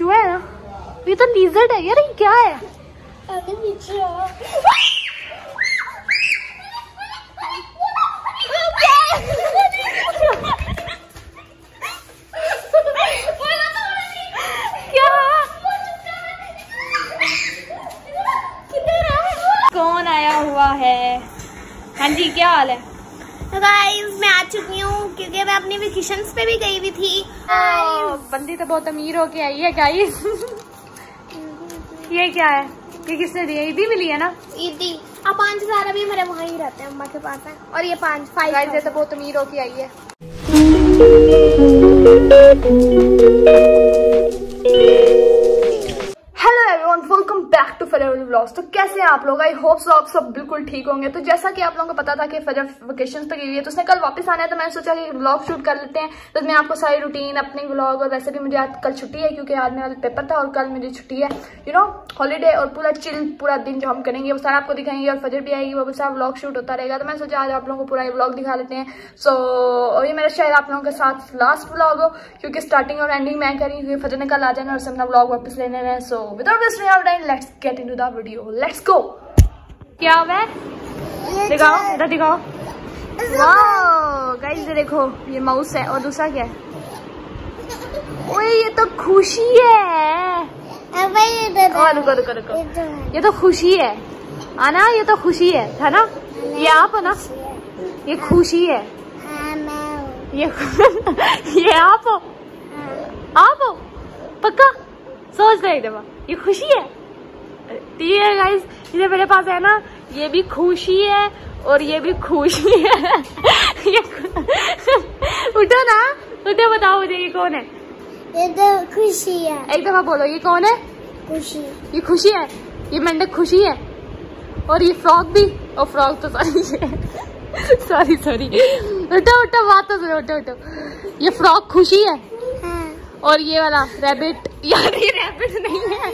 चूहा है ना, ये तो लिज़र्ड है यार, ये क्या है? अरे नीचे आओ। कौन आया हुआ है? हाँ जी, क्या हाल है? गाइस मैं आ चुकी हूँ क्योंकि मैं अपनी वेकेशंस पे भी गई हुई थी। बंदी तो बहुत अमीर होके आई है गाइस। ये क्या है? ये किसने दिया? ईदी मिली है ना? ईदी। अब 5,000 अभी मेरे वहाँ ही रहते हैं, अम्मा के पास है। और ये 5,500 गाइस ये तो बहुत अमीर होके आई है। Welcome back to Fajar vlogs. तो कैसे हैं आप लोग? आई होप सो आप सब बिल्कुल ठीक होंगे। तो जैसा कि आप लोगों को पता था कि फजर वेकेशन पे गई है, तो उसने कल वापस आना है, तो मैंने सोचा कि व्लॉग शूट कर लेते हैं। तो मैं आपको सारी रूटीन अपने व्लॉग, और वैसे भी मुझे आज कल छुट्टी है क्योंकि आज मेरा पेपर था और कल मेरी छुट्टी है, यू नो हॉलीडे, और पूरा चिल पूरा दिन जो हम करेंगे वो सारा आपको दिखाएंगे, और फजर भी आएगी, वो सारा व्लॉग शूट होता रहेगा। तो मैं सोचा आज आप लोगों को पूरा व्लॉग दिखा लेते हैं। सो ये मेरा शायद आप लोगों के साथ लास्ट व्लॉग हो, क्योंकि स्टार्टिंग और एंडिंग मैं करी, क्योंकि फजर ने कल आ जाना और सब अपना व्लॉग वापस लेने रहे। So without wasting our time let's get into the video, let's go. क्या हुआ है? दिखाओ, इधर दिखाओ। वाओ गाइस ये देखो, ये माउस है, और दूसरा क्या है? ओए ये तो खुशी है। रुको रुको रुको, ये तो खुशी है आना, ये तो खुशी है ना? ये आप हो ना? ये खुशी है। ये आप हो? आप हो पक्का? सोच रहे दफा, ये खुशी है। ठीक है गाइस, ये मेरे पास है ना, ये भी खुशी है और ये भी खुशी है। उठो ना, उठो, बताओ मुझे ये कौन है? ये तो खुशी है। एक दफा बोलो, ये कौन है? खुशी। ये खुशी है, ये मेंढक खुशी है, और ये फ्रॉक भी, और फ्रॉक तो सॉरी सॉरी उठो उठो, बात तो सुनो, उठो उठो। ये फ्रॉक खुशी है, और ये वाला रैबिट, यार ये रैबिट नहीं है,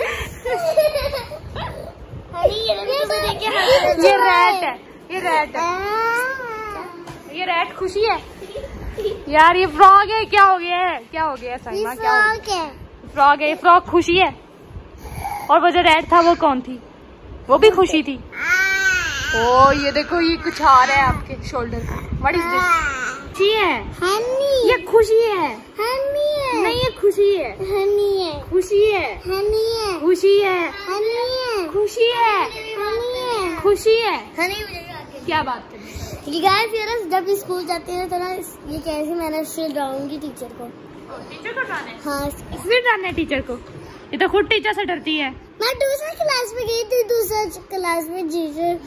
ये रैट है, ये रैट है, ये रैट खुशी है। यार ये फ्रॉग है, क्या हो गया है? क्या हो गया है साइमा? क्या हो गया? फ्रॉग है, ये फ्रॉग खुशी है, और वो जो रैट था वो कौन थी? वो भी खुशी थी। ओ ये देखो, ये कुछ आ रहा है आपके शोल्डर पे। What is this? खुशी है, हनी। ये खुशी है, हनी है। नहीं ये खुशी है, हनी है। खुशी है, हनी है। खुशी है, हनी है। खुशी है, हनी है। खुशी है, हनी। क्या बात कर रही है? जब स्कूल जाते हैं तो ना ये कैसे मैंने उससे डराऊंगी टीचर को। टीचर को डराना है? हाँ इसलिए डराना है टीचर को? ये तो खुद टीचर से डरती है। मैं दूसरी क्लास में गई थी, दूसरी क्लास में टीचर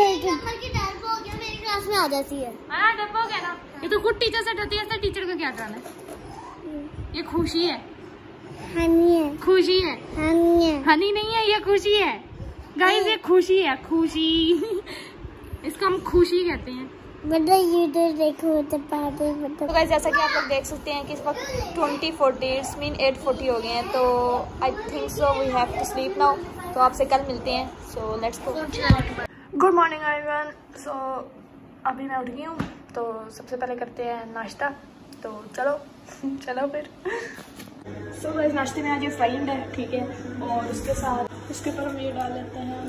मेरी क्लास में आ जाती है। हाँ डरपोक हो गया ना, ये तो खुद टीचर से डरती है, तो टीचर को क्या डराना है? ये खुशी है, हनी है। खुशी है, हनी है। हनी नहीं है, ये खुशी है गाइस, ये खुशी है, खुशी। इसको हम खुशी कहते हैं। देखो तो गाइस जैसा कि आप लोग देख सकते हैं कि इस वक्त 20:40 मीन 8:40 हो गए हैं, तो I think so we have to sleep now. तो आपसे कल मिलते हैं, so let's go. Good morning everyone. So अभी मैं उठ गई हूँ, तो सबसे पहले करते हैं नाश्ता। तो चलो चलो फिर। सो गाइस नाश्ते में आज ये फ्राइंड है, ठीक है, और उसके साथ इसके ऊपर हम ये डाल लेते हैं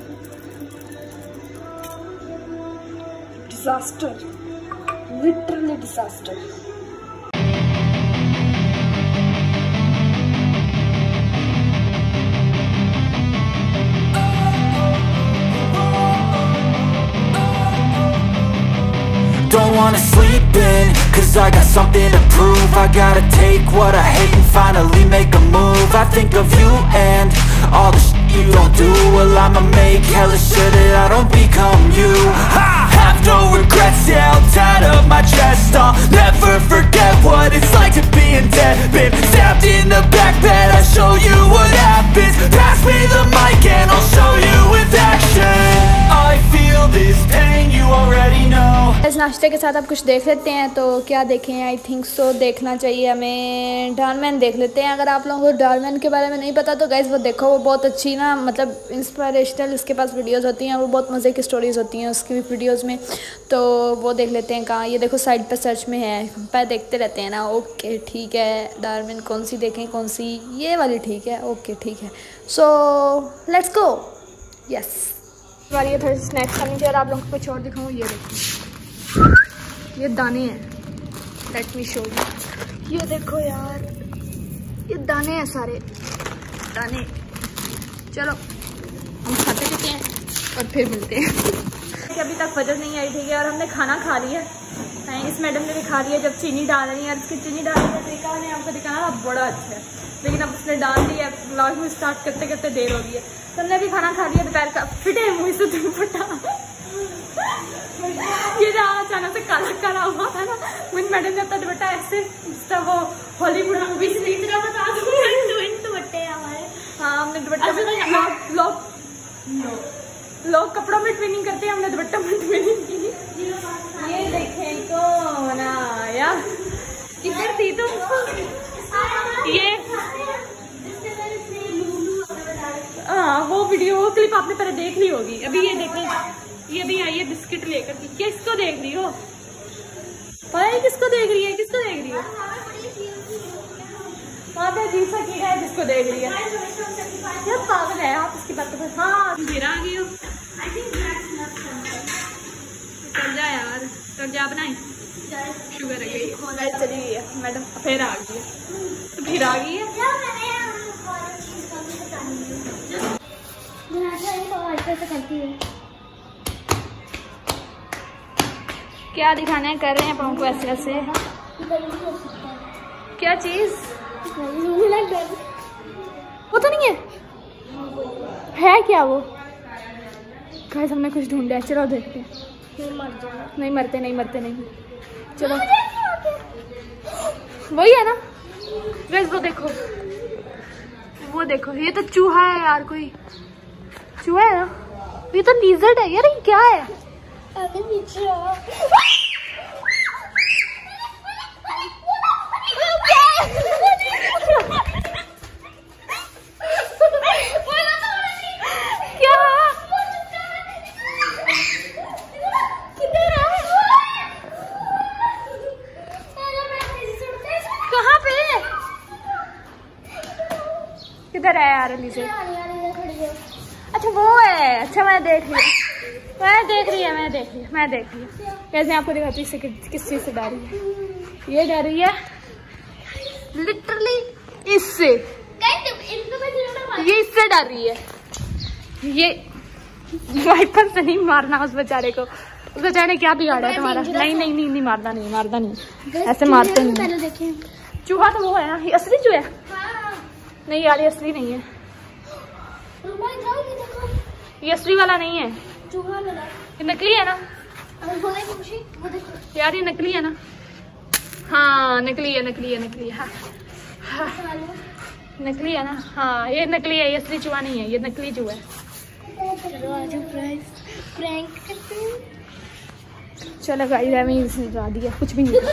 disaster, literally disaster. Don't wanna sleep in, cause I got something to prove. I gotta take what I hate and finally make a move. I think of you and all the shit you don't do. Well I'ma make hella sure that I don't become you. I have no regrets, yeah I'll tie up my chest. I'll never forget what it's like to be in debt. Been stabbed in the back bed, I'll show you what happens. Pass me the mic and I'll show you with action. I feel this pain, you already know. नाश्ते के साथ अब कुछ देख लेते हैं। तो क्या देखें, आई थिंक सो देखना चाहिए हमें डॉरमैन देख लेते हैं। अगर आप लोगों को डॉरमैन के बारे में नहीं पता तो गाइस वो देखो, वो बहुत अच्छी ना मतलब इंस्पिरेशनल इसके पास वीडियोस होती हैं, वो बहुत मज़े की स्टोरीज़ होती हैं उसकी वीडियोज़ में। तो वो देख लेते हैं। कहाँ ये देखो साइड पर सर्च में है, पर देखते रहते हैं ना। ओके ठीक है, डॉरमैन कौन सी देखें, कौन सी, ये वाली ठीक है। ओके ठीक है, सो लेट्स गो। यस वाली ये थोड़ी स्नैक्स खानी चाहिए। और आप लोगों को कुछ और दिखाऊँ, ये देखो ये दाने हैं, लेट मी शो यू। ये देखो यार, ये दाने हैं, सारे दाने। चलो हम खाते पीते हैं और फिर मिलते हैं। अभी तक फजर नहीं आई, ठीक है, और हमने खाना खा लिया है। इस मैडम ने भी खा लिया जब चीनी डाल रही है। इसकी चीनी डालने का तरीका मैंने आपको दिखाना बड़ा अच्छा है, लेकिन अब उसने डाल दिया। व्लॉग में स्टार्ट करते करते देर हो रही है। तो हमने भी खाना खा लिया दोपहर का। फिटे मुँह से दुपट्टा ये जहाँ अचानक से काला काला हुआ था ना, मुझ मैडम ने अपना दुपट्टा ऐसे वो हॉलीवुड मूवी से नहीं तरह बता दुपट्टे हमारे। हाँ हमने दुपट्टा लोग कपड़ों में ट्विनिंग करते हैं, हमने दुपट्टा में ट्विनिंग की। ये देखें कौन आया, किधर थी तुम? ये हाँ वो वीडियो क्लिप आपने पहले देख ली होगी। अभी ये देखें, ये भी आई है बिस्किट लेकर। किसको देख रही हो भाई, किसको देख रही है, किसको देख रही हो? वहाँ पे अजीब सा कीड़ा है जिसको देख रही है। यार पागल है आप इसकी बात पर। हाँ गिरा गई हो, चल जा यार, चल जा बनाई। शुगर है गई, चली गई है मैडम, फिर आ गई है, फिर आ गई है। क्या दिखाने कर रहे हैं पाँव को ऐसे ऐसे? क्या चीज? वो तो नहीं है क्या वो? गाइस हमने कुछ ढूंढा है, चलो देखते हैं। नहीं मरते नहीं मरते नहीं, चलो वही है ना गाइस। वो देखो ये तो चूहा है यार, कोई चूहा है ना, ये तो लीजर्ड है यार। ये क्या है? किधर है यार लीजिए? अच्छा वो है, अच्छा मैं देख रही है। कैसे आपको दिखाती है किस चीज से डर रही है? ये डर रही है लिटरली इससे, ये इससे डर रही है। ये वाइपर से नहीं मारना उस बेचारे को, उस बेचारे ने क्या बिगाड़ा है तुम्हारा? नहीं मारना नहीं, ऐसे मारते नहीं। चूहा तो वो है ना, ये असली चूहा है। नहीं यार ये असली नहीं है, ये असली वाला नहीं है, ये नकली है ना यार, ये नकली है ना। हाँ नकली है। हाँ नकली है ना, हाँ ये नकली है, ये असली चूहा नहीं है, ये नकली चूहा है। चलो गाइस हमें इसने डरा दिया, कुछ भी नहीं।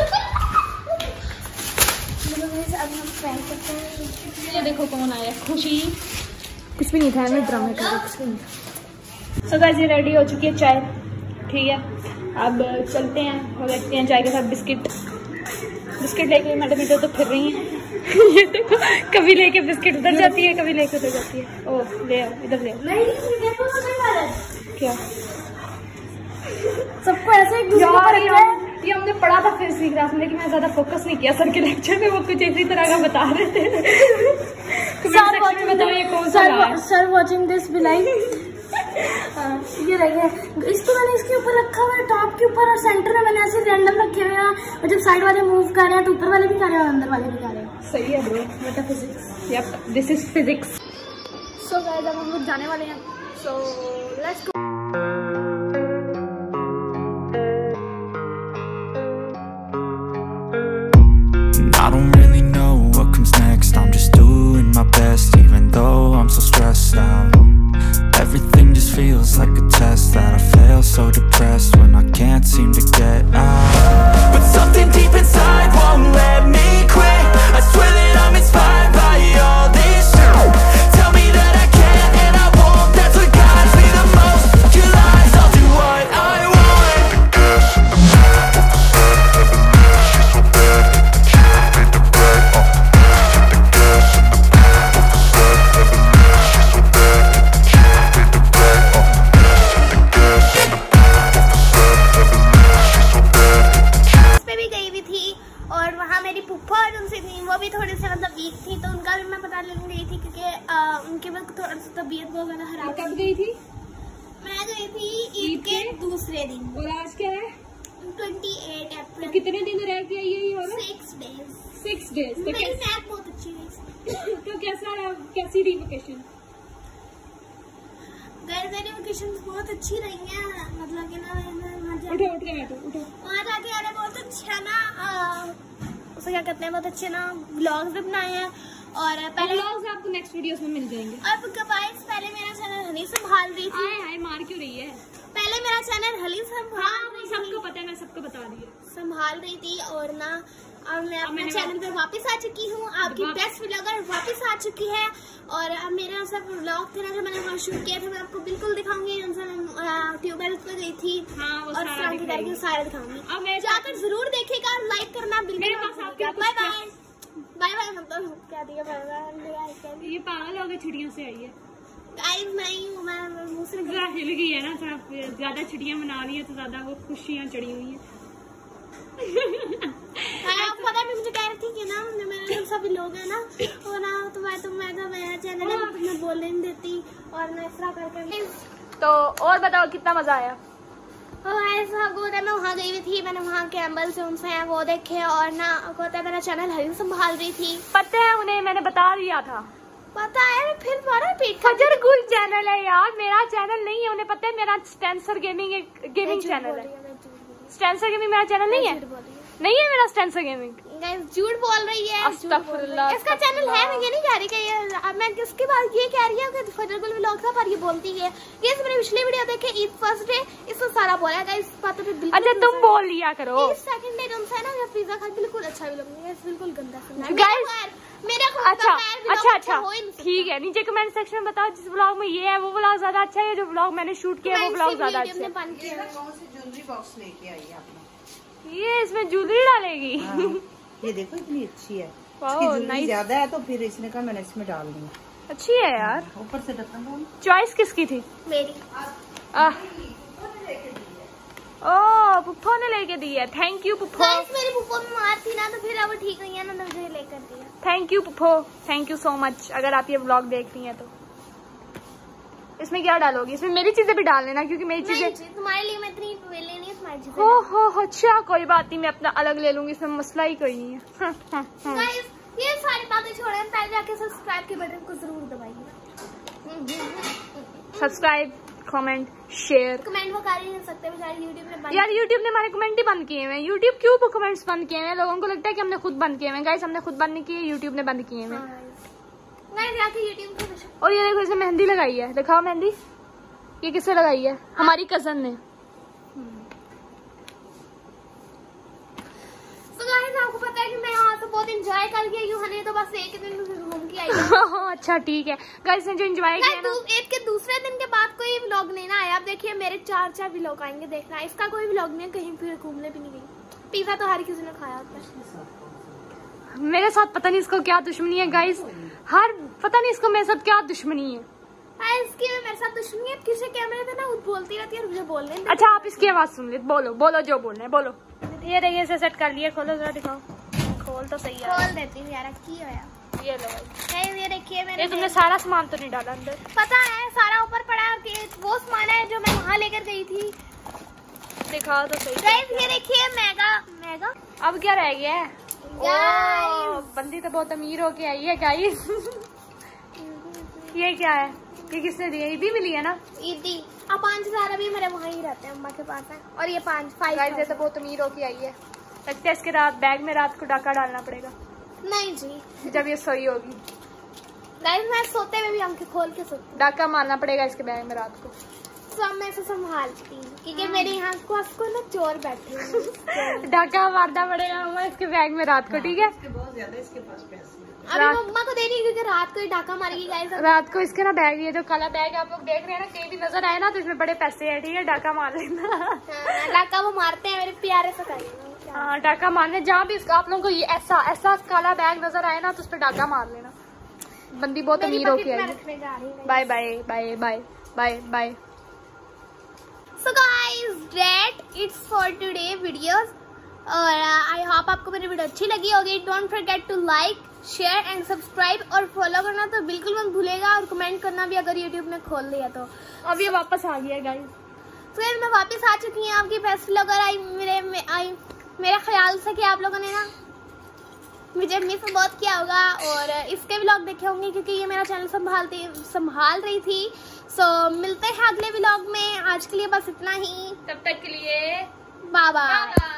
ये देखो कौन आया, खुशी। कुछ भी नहीं था, मैं ड्रामा कर रही, कुछ भी नहीं था। सो गाइस ये रेडी हो चुकी है चाय, ठीक है। अब चलते हैं और देखते हैं चाय के साथ बिस्किट लेके मैडम इधर तो फिर रही हैं। ये देखो कभी लेके बिस्किट उधर जाती है, कभी लेके उधर जाती है। ओह ले आओ, इधर ले आओ। क्या सबको ऐसे एक दूसरे पर रखा है? ये हमने पढ़ा था फिर सीख रहा था, लेकिन मैं ज्यादा फोकस नहीं किया सर के लेक्चर में, वो कुछ इसी तरह का बता रहे थे। सर वाचिंग दिस भी लाइक ये रहे, इसको मैंने इसके ऊपर रखा हुआ है, टॉप के ऊपर, और सेंटर में मैंने ऐसे रैंडम रखे हुए हैं। और जब साइड वाले मूव कर रहे हैं तो ऊपर वाले भी कर रहे हैं और अंदर वाले भी कर रहे हैं। सही है bro, metaphysics. Yup this is physics. So guys अब हम लोग जाने वाले हैं, so let's go. I don't really know what comes next. I'm just doing my best, even though I'm so stressed out. Everything just feels like a test that I fail, so depressed when I can't seem to get out. अस्पताल गई थी क्योंकि उनके वक्त थोड़ा सा तबीयत बहुत ज्यादा खराब। कब गई थी? मैं गई थी ईद के दूसरे दिन। और आज क्या है? 28 अप्रैल। तो कितने दिन रह के आई है ये? 6 डेज। 6 डेज। तो मेरी मैथ बहुत अच्छी रही। तो कैसी रही वेकेशन? मेरी वेकेशन बहुत अच्छी रही है, मतलब कि ना वहाँ जाके मैंने बहुत अच्छा ना उसे क्या कहते हैं, बहुत अच्छे ना व्लॉग्स भी बनाए हैं। और पहले व्लॉग्स आपको नेक्स्ट वीडियोस में मिल जाएंगे। अब गाइस पहले मेरा चैनल हनी संभाल रही थी। हाय मार क्यों रही है? पहले मेरा चैनल हनी सबको पता है, मैं सबको बता दी है, संभाल रही थी। और ना अब मैं अपने चैनल पे वापस आ चुकी हूँ, आपकी बेस्ट व्लॉगर वापस आ चुकी है। और अब मेरा सब व्लॉग थे ना जो मैंने वहाँ शूट किया था, मैं आपको बिल्कुल दिखाऊंगी। ट्यूबवेल पे गई थी और सारा दिखाऊंगी। अब मैं जाकर जरूर देखिएगा, लाइक करना बिल्कुल। बाय बाय बाय मतलब क्या दिया बाय। ये पागल हो गए, छुट्टियों से आई है गाइस। नहीं हूँ मैं, मुँह से हिल गई है ना, ज्यादा छुट्टियां मना रही है तो ज्यादा वो खुशियां चढ़ी हुई है। आप पता है मुझे कह रही थी कि ना मेरे सभी लोग हैं ना वो ना तो मेरा चैनल है तो मैं बोलने नहीं देती और ना इस तरह करके। तो और बताओ कितना मजा आया? ऐसा मैं वहाँ गई हुई थी, मैंने वहाँ के एम्बल से उनसे वो देखे। और ना होता है मेरा चैनल हरी संभाल रही थी। पता है उन्हें, मैंने बता दिया था। पता है फिर दोबारा रिपीट फजर गुल चैनल है यार, मेरा चैनल नहीं है। उन्हें पता है मेरा स्टेंसर गेमिंग चैनल है। स्टेंसर गेमिंग मेरा चैनल नहीं है, नहीं है मेरा स्टेंसर गेमिंग। झूठ बोल रही है, इसका चैनल है। मैं ये नहीं कह रही कि ये, मैं किसके बाद ये कह रही है कि फजर गुल व्लॉग था पर ये बोलती है। ये मैंने पिछली वीडियो देखे ईद फर्स्ट डे, इसको सारा बोला था इस बात पे बिल्कुल। अच्छा तुम बोल लिया करो। सेकंड डे तुमसे ना मैं पिज्जा खा बिल्कुल अच्छा भी लगेगा, बिल्कुल गंदा मेरा। अच्छा ठीक है, नीचे कमेंट सेक्शन में बताओ जिस व्लॉग में ये है वो व्लॉग ज्यादा अच्छा है, जो व्लॉग मैंने शूट किया वो व्लॉग ज्यादा अच्छा है। कौन सी ज्वेलरी बॉक्स लेके आई आपने? ये इसमें ज्वेलरी डालेगी। हाँ, ये देखो इतनी अच्छी है। ज्वेलरी ज्यादा है तो फिर इसने कहा मैंने इसमें डाल दी। अच्छी है यार। ऊपर से ढक्कन। चॉइस किसकी थी? मेरी। ओ पुप्पो ने लेके दी है, थैंक यू पुप्पो। मेरी पुप्पो बीमार थी ना तो फिर अब ठीक हुई है ना, तो मुझे लेकर दिया। Thank you Puppo, thank you so much. अगर आप ये व्लॉग देख रही हैं तो इसमें क्या डालोगी? इसमें मेरी चीजें भी डाल लेना क्योंकि मेरी चीजें तुम्हारे लिए मैं इतनी ले नहीं तुम्हारी चीजें। हो अच्छा कोई बात नहीं, मैं अपना अलग ले लूंगी, इसमें मसला ही कोई नहीं है। ये सारी बातें छोड़े, पहले जाके सब्सक्राइब के बटन को जरूर दबाइए। Subscribe, comment, share. कमेंट वो कर ही नहीं सकते बेचारे, यूट्यूब ने यार यूट्यूब ने हमारे कमेंट ही बंद किए हैं। यूट्यूब क्यों कमेंट्स बंद किए हैं? लोगों को लगता है कि हमने खुद बंद किए हैं। गाइस हमने खुद बंद नहीं किए, यूट्यूब ने बंद किए हैं। और ये देखो इसने मेहंदी लगाई है, दिखाओ मेहंदी। ये किससे लगाई है? हमारी कजन ने। आपको पता है कि मैं यहाँ तो बहुत इंजॉय करके आई हूँ, तो बस एक दिन घूम के आई हूँ। अच्छा ठीक है गाइस, ने जो एंजॉय किया ना, एक के दूसरे दिन के बाद कोई व्लॉग नहीं ना आया। आप देखिए मेरे 4 व्लॉग आएंगे, देखना। इसका कोई व्लॉग नहीं है, कहीं फिर घूमने भी नहीं गई। पिज्जा तो हर किसी ने खाया होता है। मेरे साथ पता नहीं इसको क्या दुश्मनी है गाइस, पता नहीं इसको मेरे साथ क्या दुश्मनी है। इसकी मेरे साथ दुश्मनी है, किसी कैमरे पे ना बोलती रहती है और मुझे बोलने। अच्छा आप इसकी आवाज सुन ले, बोलो जो बोलना है बोलो। ये रही है, सेट कर लिया, खोलो जरा दिखाओ। खोल तो सही है, खोल देती हूँ यार। की होया ये लो भाई, ये देखिए मैंने। तुमने सारा सामान तो नहीं डाला अंदर? पता है सारा ऊपर पड़ा है, वो सामान है जो मैं वहाँ लेकर गई थी। दिखाओ तो सही। गाइस ये देखिए मेगा। अब क्या रह गया है? बंदी तो बहुत अमीर होके आई है गाइस। ये क्या है? ये किसने दिया? ईदी मिली है ना? ईदी। अब 5,000 अभी मेरे वहाँ ही रहते हैं, अम्मा के पास है। और ये 5 गाइस तो बहुत अमीर होके आई है। लगता है इसके बैग में रात को डाका डालना पड़ेगा। नहीं जी, जब ये सोई होगी। गाइस मैं सोते में भी आंखें खोल के सोती। डाका मारना पड़ेगा इसके बैग में रात को। सब मैं संभालती हूँ क्योंकि मेरे यहाँ को ना चोर बैठे हैं। डाका मारना पड़ेगा इसके बैग में रात को, ठीक है? बहुत ज्यादा इसके पास पैसे। अभी मम्मा को दे रही क्योंकि रात को ही डाका मारेगी गाइस। रात को इसके ना बैग, ये जो काला बैग आप लोग देख रहे हैं ना, कहीं भी नजर आए ना तो इसमें बड़े पैसे है, ठीक है? डाका मार लेना। डाका वो मारते हैं मेरे प्यारे से करेंगे। हाँ डाका मारने, जहाँ भी आप लोगों को ये ऐसा काला बैग नजर आए ना तो उस पर डाका मार लेना। बंदी बहुत अमीर होके आई। Bye bye bye bye bye bye. So guys, that it's for today videos. और आई होप आपको मेरी वीडियो अच्छी लगी होगी। Don't forget to like, share and subscribe और फॉलो करना तो बिल्कुल मत भूलेगा, और कमेंट करना भी अगर यूट्यूब ने खोल लिया तो। अब ये वापस आ गया गाइस। फिर मैं वापस आ चुकी हूँ आपकी बेस्ट व्लॉगर। मेरे ख्याल से कि आप लोगों ने ना मुझे मिस बहुत किया होगा और इसके व्लॉग देखे होंगे क्योंकि ये मेरा चैनल संभाल रही थी। सो मिलते हैं अगले व्लॉग में। आज के लिए बस इतना ही। तब तक के लिए बाय बाय।